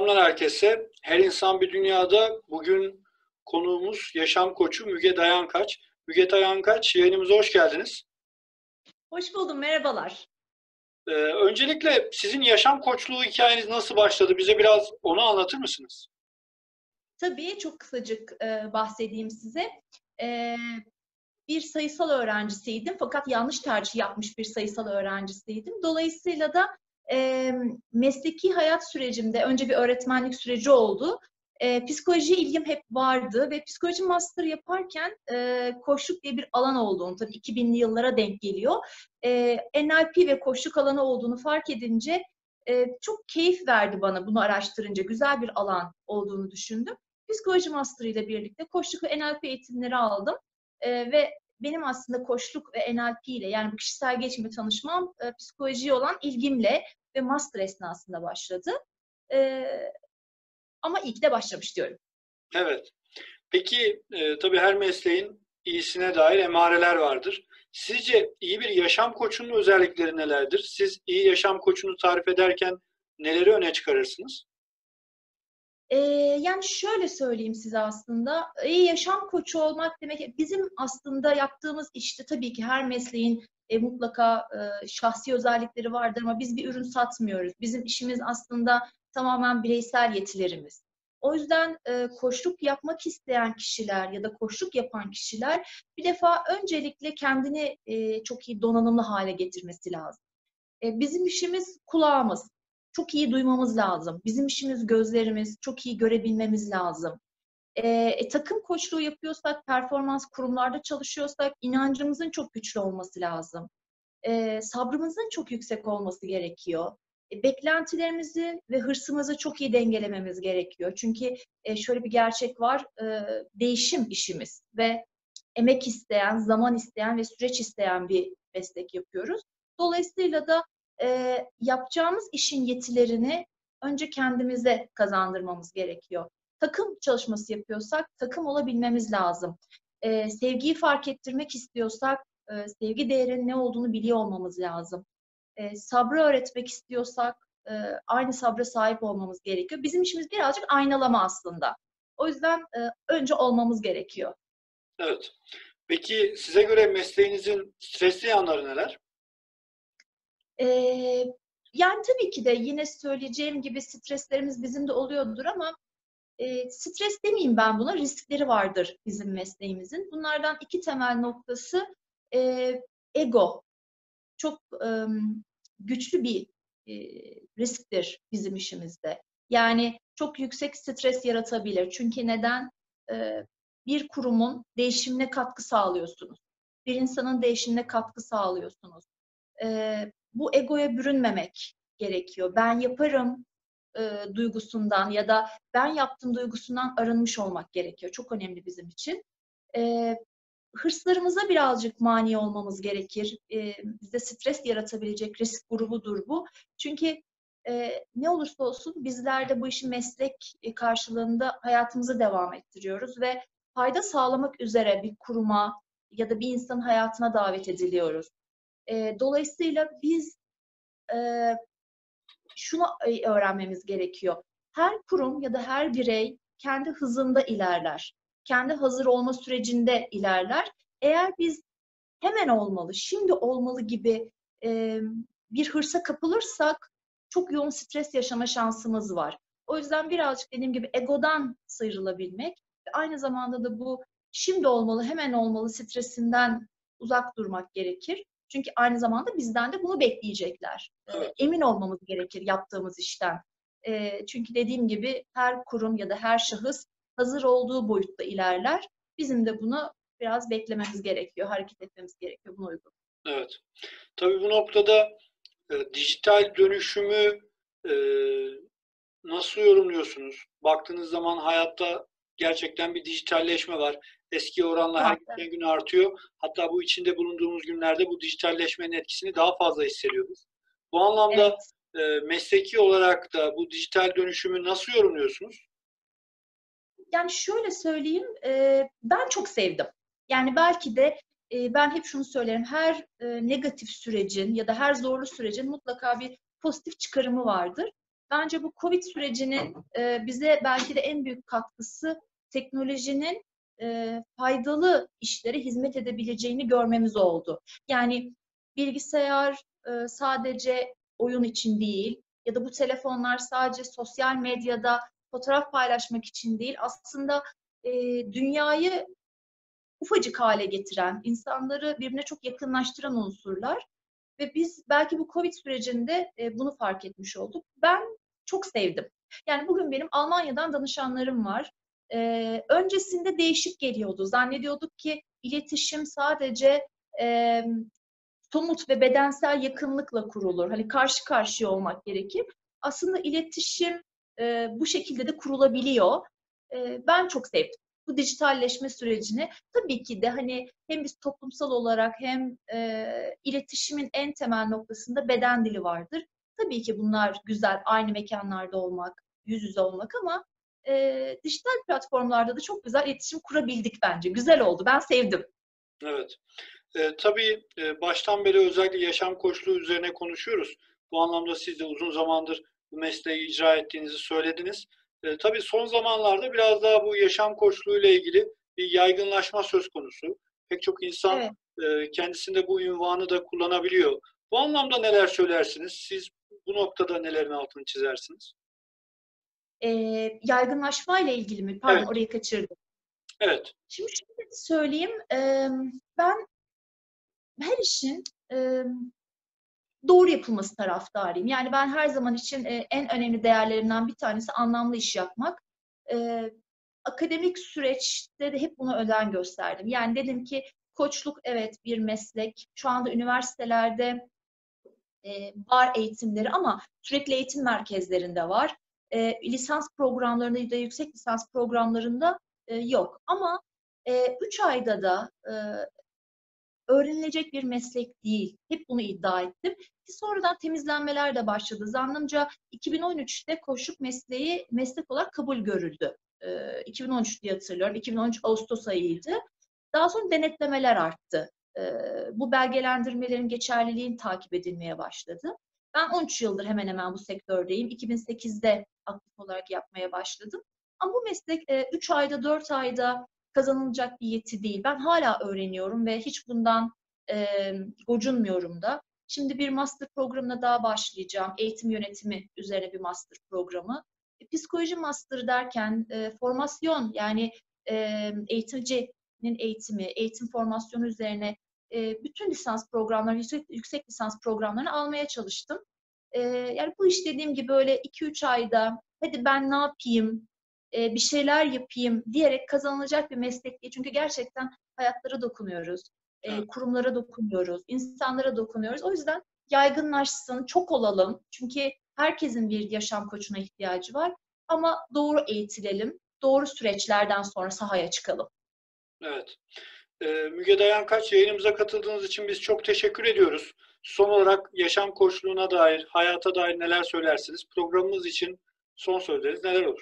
Selamlar herkese. Her insan bir dünyada. Bugün konuğumuz yaşam koçu Müge Dayankaç. Müge Dayankaç, yayınımıza hoş geldiniz. Hoş buldum, merhabalar. Öncelikle sizin yaşam koçluğu hikayeniz nasıl başladı? Bize biraz onu anlatır mısınız? Tabii çok kısacık bahsedeyim size. E, Bir sayısal öğrencisiydim fakat yanlış tercih yapmış bir sayısal öğrencisiydim. Dolayısıyla da mesleki hayat sürecimde önce bir öğretmenlik süreci oldu. Psikolojiye ilgim hep vardı ve psikoloji master yaparken koçluk diye bir alan olduğunu, tabii 2000'li yıllara denk geliyor. NLP ve koçluk alanı olduğunu fark edince çok keyif verdi bana bunu araştırınca. Güzel bir alan olduğunu düşündüm. Psikoloji master ile birlikte koçluk ve NLP eğitimleri aldım. Ve benim aslında koçluk ve NLP ile, yani bu kişisel gelişimle tanışmam psikolojiye olan ilgimle ve master esnasında başladı. Ama iyi ki de başlamış diyorum. Evet. Peki, tabii her mesleğin iyisine dair emareler vardır. Sizce iyi bir yaşam koçunun özellikleri nelerdir? Siz iyi yaşam koçunu tarif ederken neleri öne çıkarırsınız? Yani şöyle söyleyeyim size aslında, iyi yaşam koçu olmak demek, bizim aslında yaptığımız işte tabii ki her mesleğin mutlaka şahsi özellikleri vardır ama biz bir ürün satmıyoruz. Bizim işimiz aslında tamamen bireysel yetilerimiz. O yüzden koçluk yapmak isteyen kişiler ya da koçluk yapan kişiler bir defa öncelikle kendini çok iyi donanımlı hale getirmesi lazım. Bizim işimiz kulağımız. Çok iyi duymamız lazım. Bizim işimiz gözlerimiz. Çok iyi görebilmemiz lazım. Takım koçluğu yapıyorsak, performans kurumlarda çalışıyorsak inancımızın çok güçlü olması lazım. Sabrımızın çok yüksek olması gerekiyor. Beklentilerimizi ve hırsımızı çok iyi dengelememiz gerekiyor. Çünkü şöyle bir gerçek var, değişim işimiz ve emek isteyen, zaman isteyen ve süreç isteyen bir meslek yapıyoruz. Dolayısıyla da yapacağımız işin yetilerini önce kendimize kazandırmamız gerekiyor. Takım çalışması yapıyorsak takım olabilmemiz lazım. Sevgiyi fark ettirmek istiyorsak sevgi değerinin ne olduğunu biliyor olmamız lazım. Sabrı öğretmek istiyorsak aynı sabra sahip olmamız gerekiyor. Bizim işimiz birazcık aynalama aslında. O yüzden önce olmamız gerekiyor. Evet. Peki size göre mesleğinizin stresli yanları neler? Ee, Yani tabii ki de yine söyleyeceğim gibi streslerimiz bizim de oluyordur ama stres demeyeyim ben buna, riskleri vardır bizim mesleğimizin. Bunlardan iki temel noktası e, ego. Çok güçlü bir e, risktir bizim işimizde. Yani çok yüksek stres yaratabilir. Çünkü neden? Bir kurumun değişimine katkı sağlıyorsunuz. Bir insanın değişimine katkı sağlıyorsunuz. Bu egoya bürünmemek gerekiyor. Ben yaparım duygusundan ya da ben yaptım duygusundan arınmış olmak gerekiyor. Çok önemli bizim için. E, Hırslarımıza birazcık mani olmamız gerekir. Bizde stres yaratabilecek risk grubudur bu. Çünkü ne olursa olsun bizler de bu işi meslek karşılığında hayatımızı devam ettiriyoruz ve fayda sağlamak üzere bir kuruma ya da bir insanın hayatına davet ediliyoruz. Dolayısıyla biz e, şunu öğrenmemiz gerekiyor. Her kurum ya da her birey kendi hızında ilerler. Kendi hazır olma sürecinde ilerler. Eğer biz hemen olmalı, şimdi olmalı gibi e, bir hırsa kapılırsak çok yoğun stres yaşama şansımız var. O yüzden birazcık dediğim gibi egodan sıyrılabilmek ve aynı zamanda da bu şimdi olmalı, hemen olmalı stresinden uzak durmak gerekir. Çünkü aynı zamanda bizden de bunu bekleyecekler. Evet. Emin olmamız gerekir yaptığımız işten. Çünkü dediğim gibi her kurum ya da her şahıs hazır olduğu boyutta ilerler. Bizim de bunu biraz beklememiz gerekiyor, hareket etmemiz gerekiyor buna uygun. Evet. Tabii bu noktada dijital dönüşümü e, nasıl yorumluyorsunuz? Baktığınız zaman hayatta gerçekten bir dijitalleşme var. Eski oranla her Var. geçen gün artıyor. Hatta bu içinde bulunduğumuz günlerde bu dijitalleşmenin etkisini daha fazla hissediyoruz. Bu anlamda Evet. mesleki olarak da bu dijital dönüşümü nasıl yorumluyorsunuz? Yani şöyle söyleyeyim, ben çok sevdim. Yani belki de ben hep şunu söylerim, her negatif sürecin ya da her zorlu sürecin mutlaka bir pozitif çıkarımı vardır. Bence bu Covid sürecinin bize belki de en büyük katkısı teknolojinin faydalı işlere hizmet edebileceğini görmemiz oldu. Yani bilgisayar sadece oyun için değil ya da bu telefonlar sadece sosyal medyada fotoğraf paylaşmak için değil, aslında dünyayı ufacık hale getiren, insanları birbirine çok yakınlaştıran unsurlar. Ve biz belki bu Covid sürecinde bunu fark etmiş olduk. Ben çok sevdim. Yani bugün benim Almanya'dan danışanlarım var. Öncesinde değişik geliyordu. Zannediyorduk ki iletişim sadece e, somut ve bedensel yakınlıkla kurulur. Hani karşı karşıya olmak gerekir. Aslında iletişim bu şekilde de kurulabiliyor. Ben çok sevdim bu dijitalleşme sürecini. Tabii ki de hani hem biz toplumsal olarak hem iletişimin en temel noktasında beden dili vardır. Tabii ki bunlar güzel, aynı mekanlarda olmak, yüz yüze olmak ama dijital platformlarda da çok güzel iletişim kurabildik bence. Güzel oldu, ben sevdim. Evet. Tabii baştan beri özellikle yaşam koçluğu üzerine konuşuyoruz. Bu anlamda siz de uzun zamandır bu mesleği icra ettiğinizi söylediniz. Tabii son zamanlarda biraz daha bu yaşam koçluğu ile ilgili bir yaygınlaşma söz konusu. Pek çok insan Evet. kendisinde bu unvanı da kullanabiliyor. Bu anlamda neler söylersiniz? Siz bu noktada nelerin altını çizersiniz? Yaygınlaşma ile ilgili mi? Pardon, Evet, orayı kaçırdım. evet, Şimdi şöyle söyleyeyim, ben her işin doğru yapılması taraftarıyım. Yani ben her zaman için en önemli değerlerimden bir tanesi anlamlı iş yapmak. E, Akademik süreçte de hep buna özen gösterdim. Yani dedim ki koçluk evet bir meslek. Şu anda üniversitelerde var eğitimleri ama sürekli eğitim merkezlerinde var. Lisans programlarında ya da yüksek lisans programlarında yok. Ama 3 ayda da öğrenilecek bir meslek değil. Hep bunu iddia ettim. Ki sonradan temizlenmeler de başladı. Zannımca 2013'te koçluk mesleği meslek olarak kabul görüldü. 2013 diye hatırlıyorum. 2013 Ağustos ayıydı. Daha sonra denetlemeler arttı. Bu belgelendirmelerin geçerliliğini takip edilmeye başladı. Ben 13 yıldır hemen hemen bu sektördeyim. 2008'de aktif olarak yapmaya başladım. Ama bu meslek 3 ayda, 4 ayda kazanılacak bir yeti değil. Ben hala öğreniyorum ve hiç bundan e, gocunmuyorum da. Şimdi bir master programına daha başlayacağım. Eğitim yönetimi üzerine bir master programı. Psikoloji master derken formasyon yani eğitimcinin eğitimi, eğitim formasyonu üzerine bütün lisans programları, yüksek lisans programlarını almaya çalıştım. Yani bu iş dediğim gibi böyle 2-3 ayda hadi ben ne yapayım, bir şeyler yapayım diyerek kazanılacak bir meslek değil. Çünkü gerçekten hayatlara dokunuyoruz, evet. kurumlara dokunuyoruz, insanlara dokunuyoruz. O yüzden yaygınlaşsın, çok olalım. Çünkü herkesin bir yaşam koçuna ihtiyacı var. Ama doğru eğitilelim, doğru süreçlerden sonra sahaya çıkalım. Evet. Müge Dayankaç, yayınımıza katıldığınız için biz çok teşekkür ediyoruz. Son olarak yaşam koçluğuna dair, hayata dair neler söylersiniz? Programımız için son sözleriniz neler olur?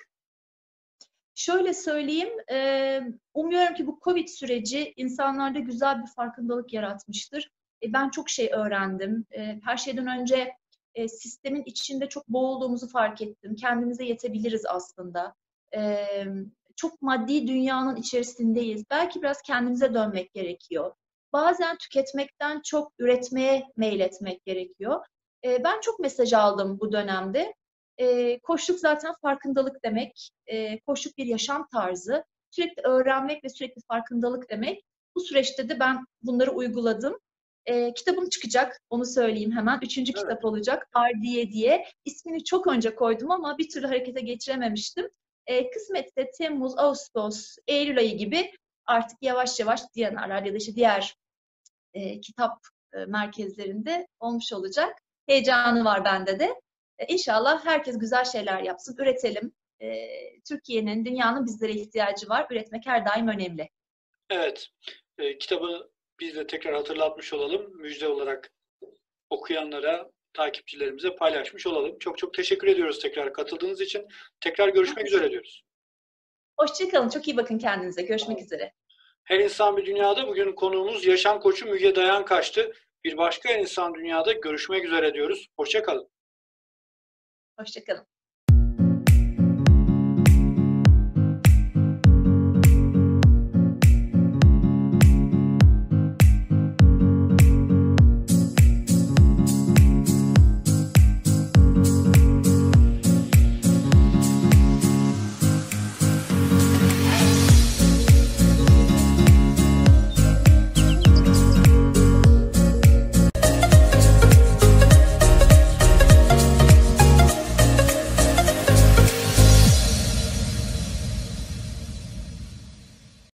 Şöyle söyleyeyim, umuyorum ki bu Covid süreci insanlarda güzel bir farkındalık yaratmıştır. Ben çok şey öğrendim. Her şeyden önce sistemin içinde çok boğulduğumuzu fark ettim. Kendimize yetebiliriz aslında. E, Çok maddi dünyanın içerisindeyiz. Belki biraz kendimize dönmek gerekiyor. Bazen tüketmekten çok üretmeye meyletmek gerekiyor. Ben çok mesaj aldım bu dönemde. Koçluk zaten farkındalık demek. Koçluk bir yaşam tarzı. Sürekli öğrenmek ve sürekli farkındalık demek. Bu süreçte de ben bunları uyguladım. Kitabım çıkacak, onu söyleyeyim hemen. Üçüncü Evet, kitap olacak, Ardiye diye. İsmini çok önce koydum ama bir türlü harekete geçirememiştim. Kısmetse Temmuz, Ağustos, Eylül ayı gibi artık yavaş yavaş Diyanarlar ya da işte diğer kitap merkezlerinde olmuş olacak. Heyecanı var bende de. İnşallah herkes güzel şeyler yapsın, üretelim. Türkiye'nin, dünyanın bizlere ihtiyacı var. Üretmek her daim önemli. evet. Kitabı biz de tekrar hatırlatmış olalım. Müjde olarak okuyanlara, takipçilerimize paylaşmış olalım. Çok çok teşekkür ediyoruz tekrar katıldığınız için. Tekrar Ben görüşmek üzere teşekkür diyoruz. Hoşçakalın, çok iyi bakın kendinize. Görüşmek üzere. Her insan bir dünyada bugün konuğumuz yaşam koçu Müge Dayankaç'tı. Bir başka insan dünyada görüşmek üzere diyoruz. Hoşça kalın. Hoşçakalın.